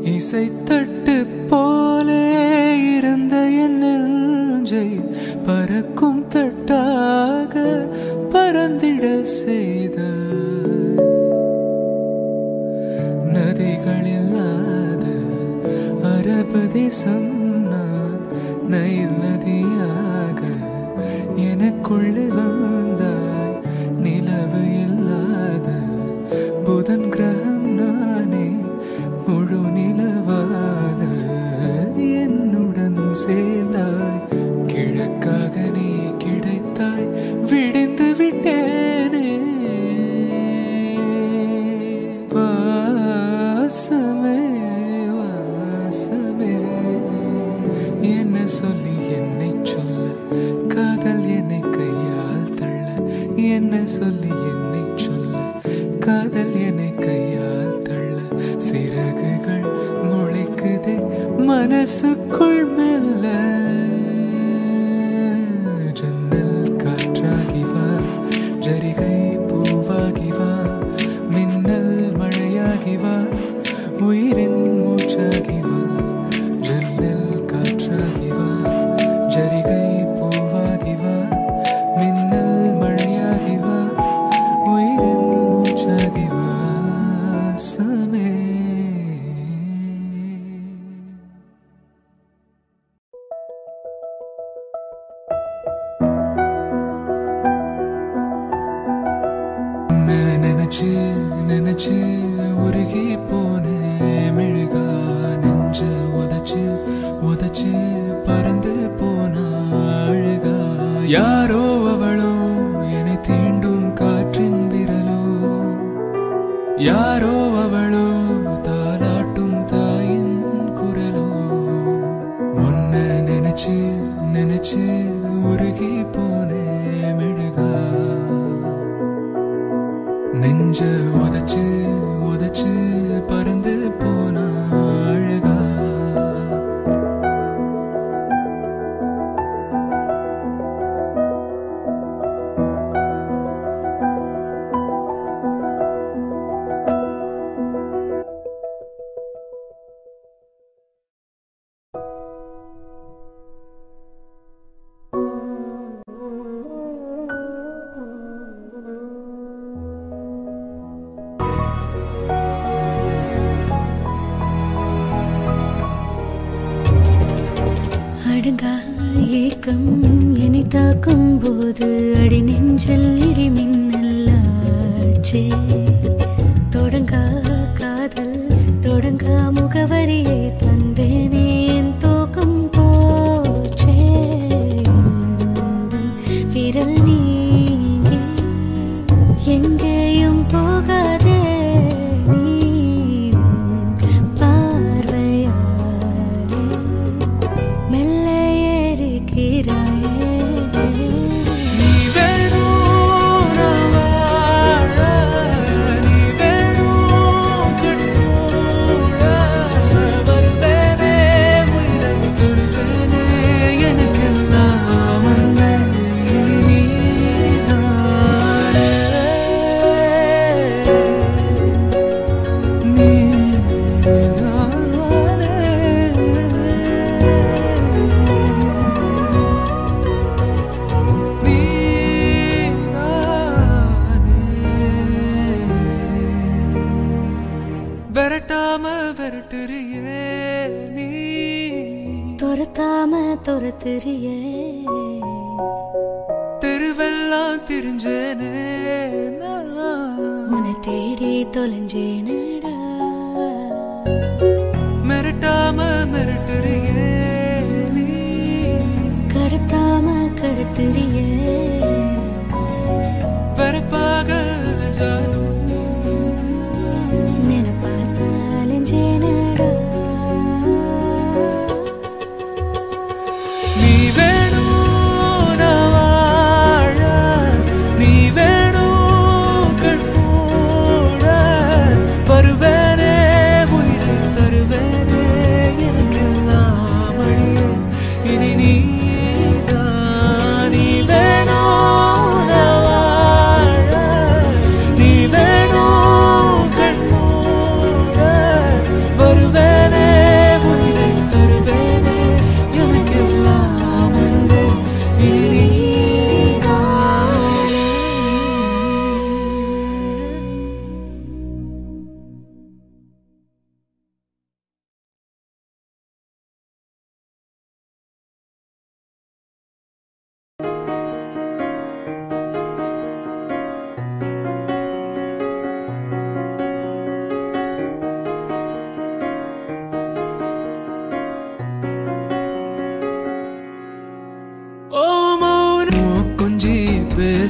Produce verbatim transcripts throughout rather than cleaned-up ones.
இசைத்தட்டு போலே இருந்த என் நெஞ்சை பறக்கும் தட்டாக பறந்திட செய்த நதிகள் இல்லாத அரபு தேசம் நான் நைல் நதியாக எனக்குள்ளே வந்தாய். நிலவு இல்லாத புதன் கிரகம் நானே முழு நிலவாக என்னுடன் சேர்ந்தாய். கிழக்காக நீ கிடைத்தாய், விடிந்து விட்டேனே. வாசமே வாசமே என்ன சொல்லி என்னை சொல்ல, காதல் என்னை கையால் தள்ள. என்ன சொல்லி என்னை சொல்ல, காதல் என்னை கையால் தள்ள. சிறகுகள் முளைக்குதே மனசுக்குள் மெல்ல. ஜன்னல் காற்றாகி வா, ஜரிகை பூவாகி வா, மின்னல் மழையாகி வா, உயிரின் மூச்சாகி வா. ஜன்னல் காற்றாகி வா, ஜரிகை பூவாகி வா, மின்னல் மழையாகி வா, உயிரின் மூச்சாகி வா. சமே நினைச்சு நினைச்சு உருகி போன மெழுகா நெஞ்ச உதச்சு உதச்சு பறந்து போனா அழகா. யாரோ அவளோ என்னை தீண்டும் காற்றின் விரலோ, யாரோ அவளோ தாலாட்டும் தாயின் குரலோ. உன்னை நினைச்சு நினைச்சு உருகி போன மெழுகா நெஞ்ச உதச்சு உதச்சு பறந்து போனா அழகா. அடங்கா ஏக்கம் என்னை தாக்கும் போது அடி நெஞ்சில் இடி மின்னலாச்சே. தொடங்கா காதல் தொடங்கா முகவரியை தந்தேனே, என் தூக்கம் போச்சே. விரல் நீங்கி எங்கேயும் போகாதே, விரட்டாம விரட்டுறியே நீ, துரத்தாம துரத்துறியே. தெருவெல்லாம் திரிஞ்சேனே உன்னை தேடி தொலைஞ்சேனடா. மிரட்டாம மிரட்டுறியே நீ, கடத்தாம கடத்துறியே. வரப்பாக ஜானு நினைப்பாத்தாலஞ்சேனடா. நீ வேணும் நான் வாழ, நீ வேணும் கண்மூட. வருவேனே உயிரை தருவேனே, எனக்கெல்லாம் அழிய இனி நீதான். நீ வேணும் நான் வாழ, நீ வேணும்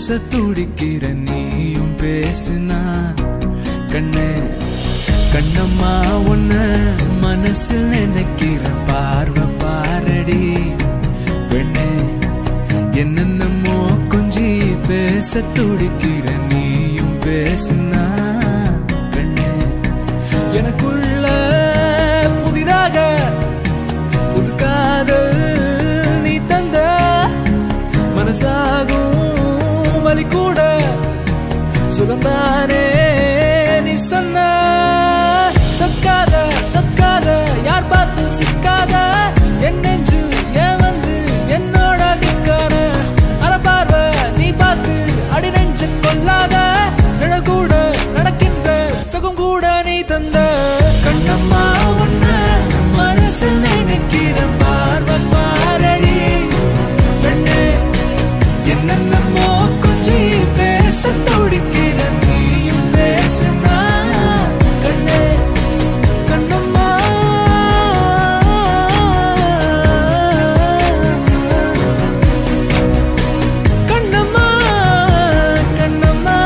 பேச துடிக்கிற நீயும் பேசுனா கண்ணே கண்ணம்மா உன்ன மனசில் நினைக்கிற பார்வை பாரடி பெண்ணே என்னென்னமோ கொஞ்சி பேச துடிக்கிற நீயும் பேசுனா கண்ணே எனக்குள்ள புதிதாக புது காதல் நீ தந்த மனசாகும் வலி கூட சுகந்தானே நீ சொன்ன சக்காத சக்காத யார் பார்த்து சிக்காத என் நெஞ்சு ஏன் வந்து என்னோட நிற்கான அறப்பார்வ நீ பார்த்து அடி நெஞ்சு கொள்ளாத நிழல் கூட நடக்கின்ற சுகம் கூட நீ தந்த கண்ணம்மா உன்ன மனசில் நினைக்கிற பார்வை பாரடி பெண்ணே என்னென்னமோ கொஞ்சி பேச துடிக்கிற நீயும் பேசுனா கண்ணே கண்ணம்மா கண்ணம்மா கண்ணம்மா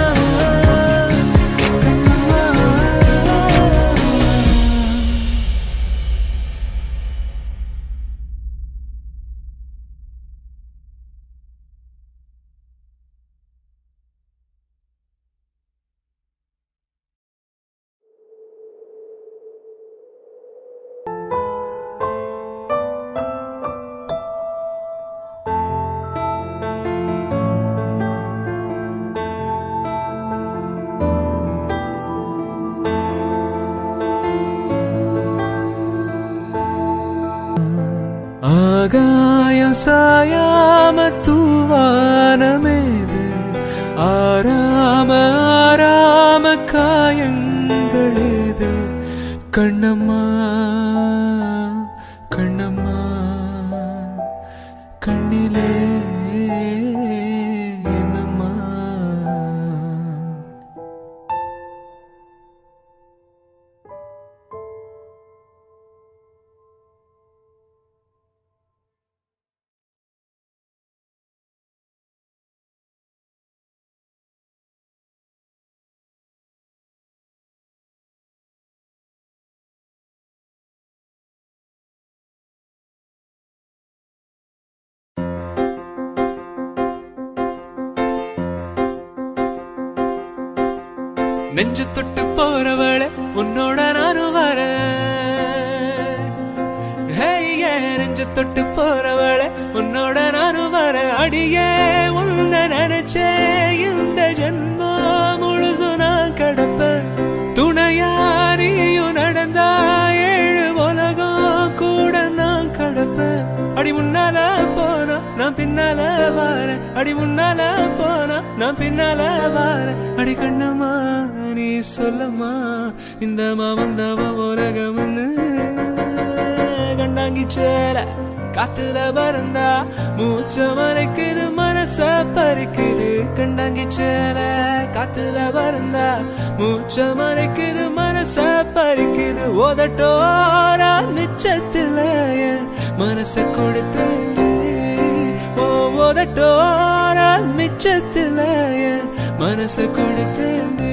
ஆகாயம் சாயாம தூவானமேது ஆராம ஆராம காயங்களேது கண்ணம்மா கண்ணம்மா கண்ணிலே என்னம்மா நெஞ்சு தொட்டு போறவளே உன்னோட நானும் வர நெஞ்சு தொட்டு போறவளே உன்னோட நானும் வர அடியே உன்னை நினைச்சே இந்த ஜென்மம் முழுசு நான் கடப்ப துணையா நீயும் நடந்தா ஏழு உலகம் கூட நான் கடப்ப அடி முன்னால போனா நான் பின்னால வார அடி முன்னால போனா நான் பின்னால வார அடி கண்ணம்மா நீ சொல்லம்மா இந்த மாவந்தவ உலகம்னு கண்டாங்கி சேர காத்துல பறந்தா மூச்ச மறைக்குது மனச பறிக்குது கண்டாங்கி சேர காத்துல பறந்தா மூச்ச மறைக்குது மனச பறிக்குது ஓதட்டோரா மிச்சத்துல மனச கொடுத்து ஓதட்டோரா மிச்சத்துல மனச கொடுத்து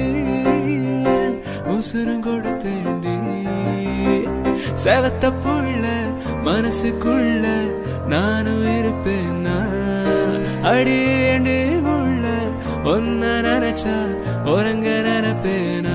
உசுரம் கொடுத்தேண்டி செவத்த புள்ள மனசுக்குள்ள நானும் இருப்பேன்னா அடியேண்டி உள்ள ஒன்ன நினைச்சா ஒரங்க நினைப்பேனா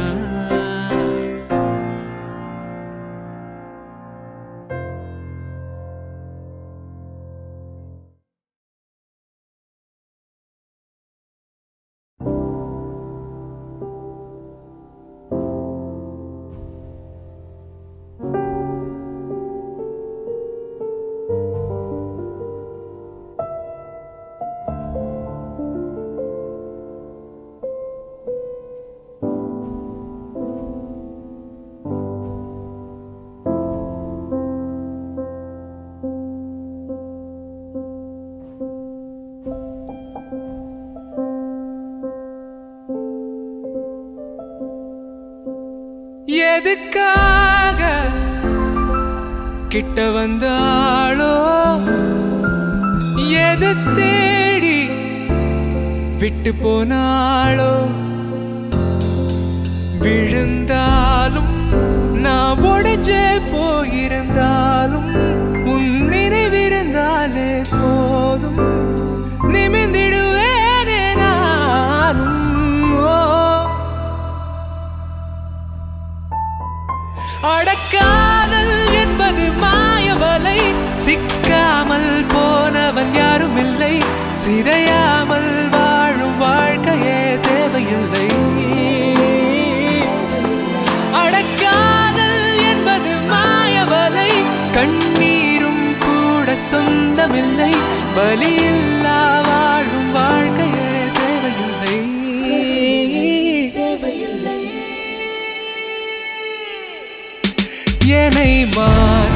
எதுக்காக கிட்ட வந்தாளோ எது தேடி விட்டு போனாளோ விழுந்தாலும் நான் உடைஞ்சே போயிருந்தாலும் உன் நினைவிருந்தாலே போதும் நிமிர்ந்திடுவேனே நானும். அடக்காதல் என்பது மாயவலை, சிக்காமல் போனவன் யாரும் இல்லை, சிதையாமல் வாழும் வாழ்க்கையே தேவையில்லை. அடக்காதல் என்பது மாயவலை, கண்ணீரும் கூட சொந்தமில்லை, பலியில்லா வாழும் வாழ்க்கையே தேவையில்லை. என்னை மா